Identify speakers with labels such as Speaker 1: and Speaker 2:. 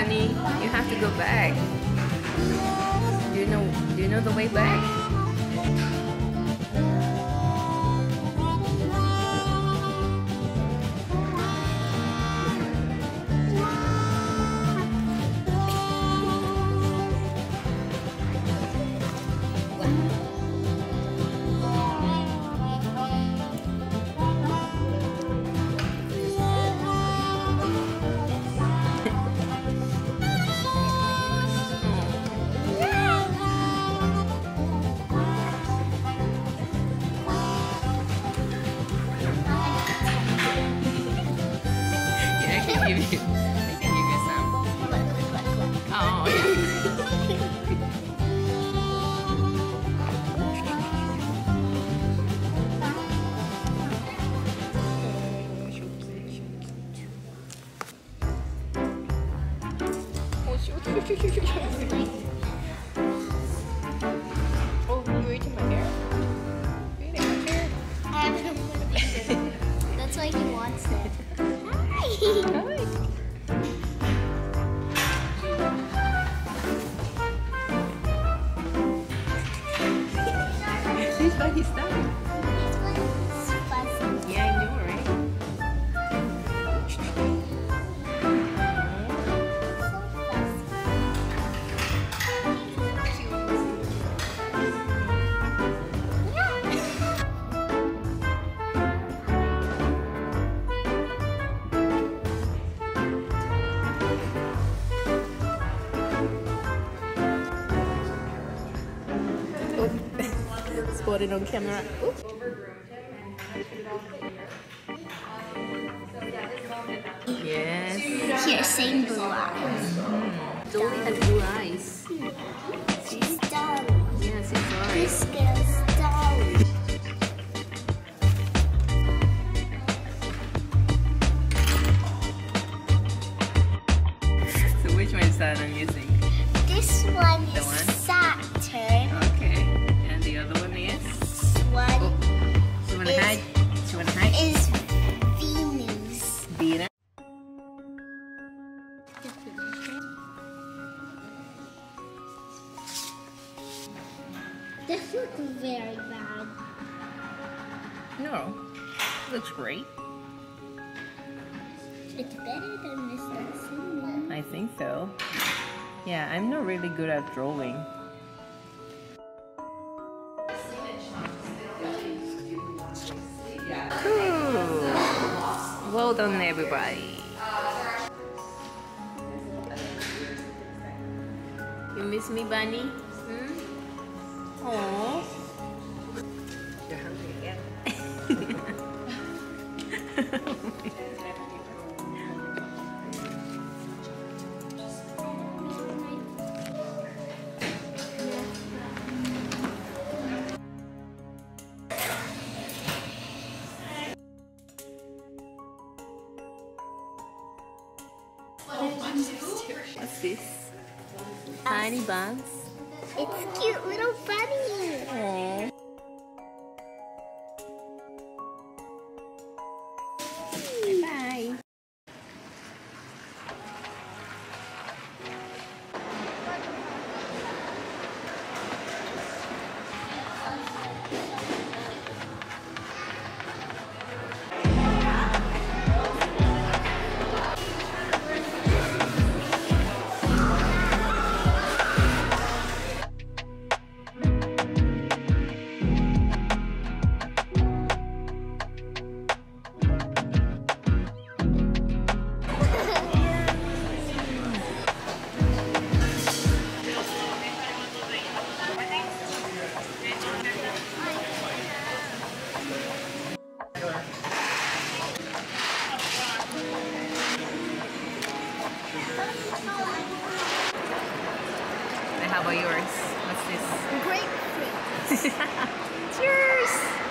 Speaker 1: Bunny. You have to go back. Do you know the way back? I can give you some. Oh,
Speaker 2: Oh, you're eating my hair. You're eating my hair.
Speaker 3: I haven't eaten it. That's why he wants it. Hi.
Speaker 1: this bunny's done.
Speaker 3: This one's fuzzy.
Speaker 1: Yeah, I know, right?
Speaker 3: So fuzzy.
Speaker 1: Spotted on camera. Oops. Yes.
Speaker 3: Here, same blue eyes.
Speaker 1: Dolly has blue eyes.
Speaker 3: She's Dolly.
Speaker 1: Yes, it's alright.
Speaker 3: This girl's Dolly.
Speaker 1: So which one is that I'm using?
Speaker 3: This one
Speaker 1: The
Speaker 3: is
Speaker 1: one?
Speaker 3: Saturn.
Speaker 1: Okay. And the other one is?
Speaker 3: This one
Speaker 1: So you wanna
Speaker 3: Is-
Speaker 1: hide? So you wanna hide?
Speaker 3: is Venus.
Speaker 1: Venus.
Speaker 3: This looks very bad.
Speaker 1: No. Looks great.
Speaker 3: It's better than Mr. Singing.
Speaker 1: I think so. Yeah, I'm not really good at drawing. Cool. Well done, everybody. You miss me, Bunny? Hmm? Aww. You're hungry again. What's this? Tiny buns.
Speaker 3: It's cute little bunny.
Speaker 1: Aww. Bye. And how about yours? What's this?
Speaker 3: Grapefruit.
Speaker 1: Cheers!